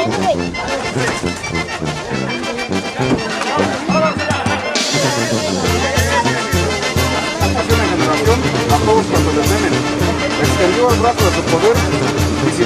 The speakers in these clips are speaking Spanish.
A todos cuando les temen, extendió el brazo de su poder y sin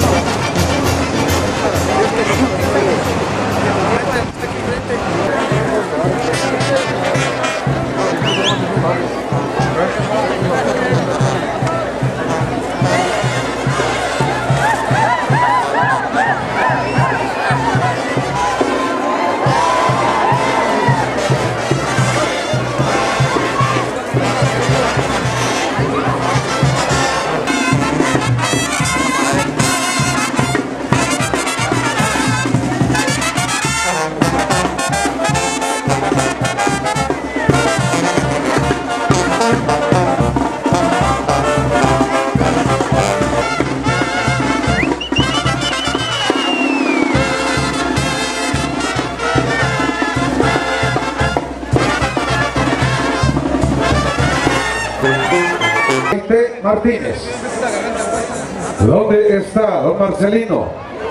Martínez. ¿Dónde está don Marcelino?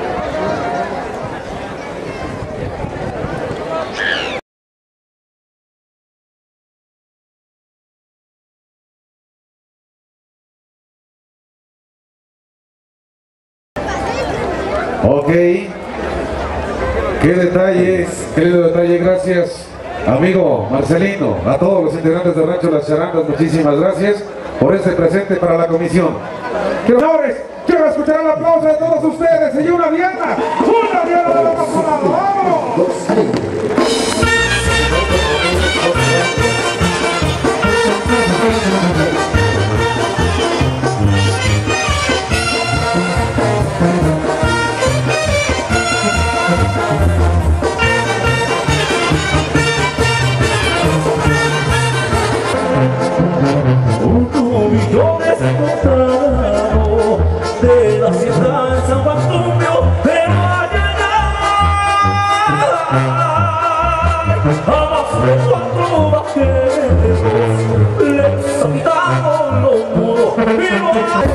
Ok. Qué detalle, gracias, amigo Marcelino, a todos los integrantes del Rancho Las Charangas, muchísimas gracias por este presente para la comisión. Señores, quiero escuchar el aplauso de todos ustedes y una diana de los apostolados. ¡Vamos! De la ciudad de San Bartolomé, pero jamás de cuatro vaqueros les saltaron los muros, pero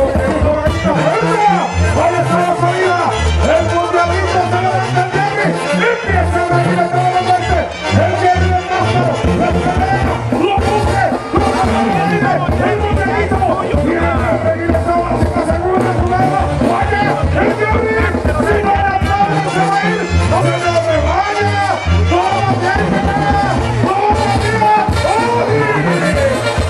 ¡ahí está la salida! ¡El mundialista se levanta el Jerry! ¡Empieza a reír a toda la muerte! ¡El Jerry del Paso! ¡La escalera! ¡Lo puse! ¡Lo puse! ¡El mundialito! ¡Mira! ¡Regresa ahora! ¡Se pasa en una jugada! ¡Vaya! ¡El Jerry! ¡Si no la aplaude, se va a ir! ¡No se me vaya! ¡Vamos, Jerry! ¡Vamos, arriba! ¡Vamos, Jerry!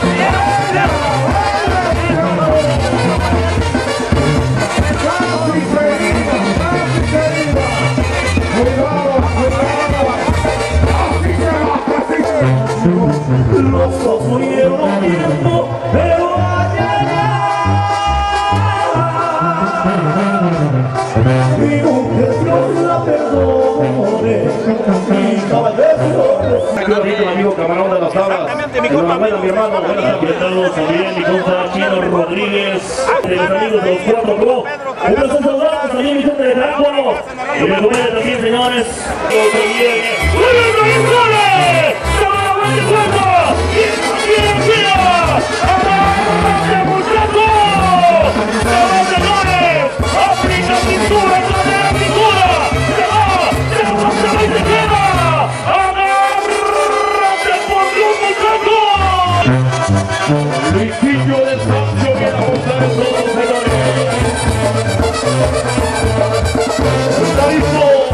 los dos murieron tiempo, pero mi mujer Dios la perdone, mi caballero. Amigo camarón de las tablas, mi hermano, buenas también, mi compa Chino Rodríguez, de los amigos de los Cuatro Pro. Un placer saludarlos también, mi gente de Franco. Y me acompañan también, señores. Luisillo del Sancho viene a mostrar el todo, señores. ¿Está listo?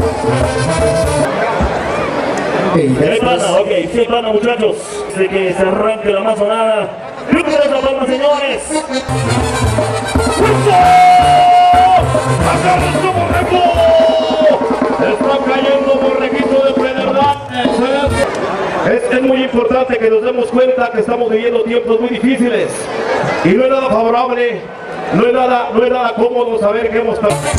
¿Qué pasa? Ok, ¿qué pasa, muchachos? De que se arranque la mazonada. ¡Luego de la palma, señores! ¡Listo! ¡Agarra su borrego! ¡Está cayendo borreguito de Pedernal! Es muy importante que nos demos cuenta que estamos viviendo tiempos muy difíciles y no es nada favorable, no es nada cómodo saber que hemos pasado.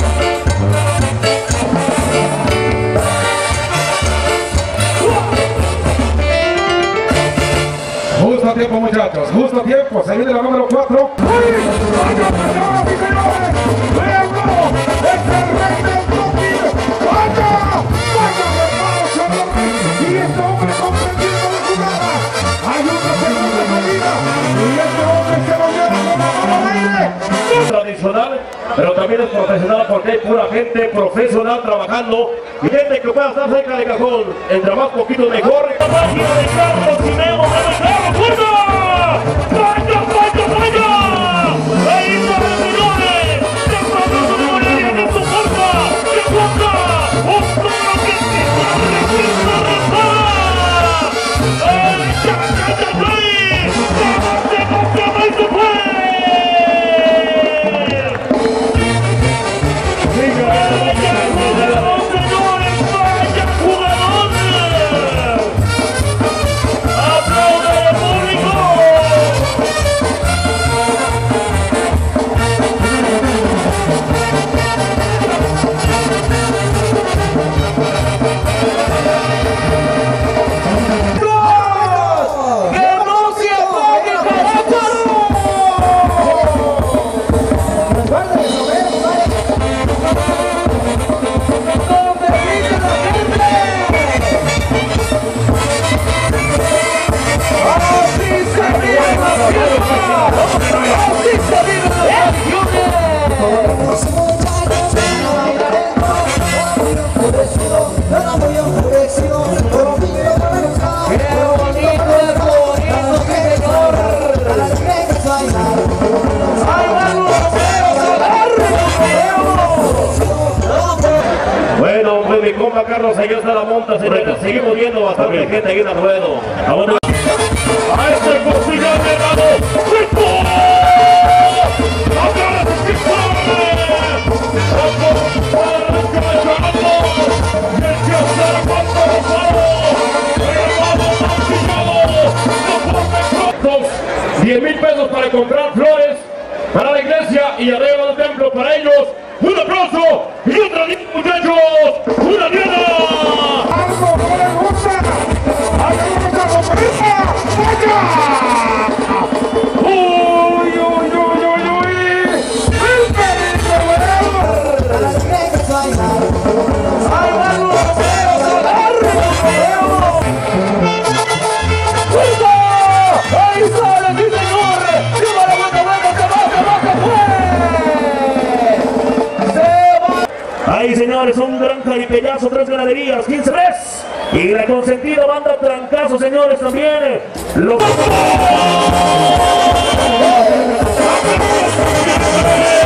Justo a tiempo, muchachos, justo a tiempo. Se viene la número 4. Tradicional, pero también es profesional porque donde hay pura gente profesional trabajando y gente que pueda estar cerca de cajón. Entre más poquito mejor. La máquina de Carlos Simeo, ¡vaya! Ahí está el señores, de pronto de Bolivia de su forma, que toca, un toro que empieza a rezar. ¡Ay, ¡se fue! Bueno, pues mi compa Carlos, ahí está la monta, señores. Seguimos viendo bastante gente ahí en el ruedo. A este posible hermano, $10,000 para comprar flores para la iglesia y arriba del templo para ellos. Un aplauso y otra diana, muchachos. Una diana. ¡Algo no le gusta! ¡Algo no le gusta! ¡Vaya! ¡Uy, uy, uy, uy, uy! ¡El perico, ¡Ahí sale, mi señor! ¡Lleva la vuelta, se va! Ahí, señores, un gran caripellazo, 3 ganaderías, 15-3. Y la consentida banda trancazo, señores, también. Lo...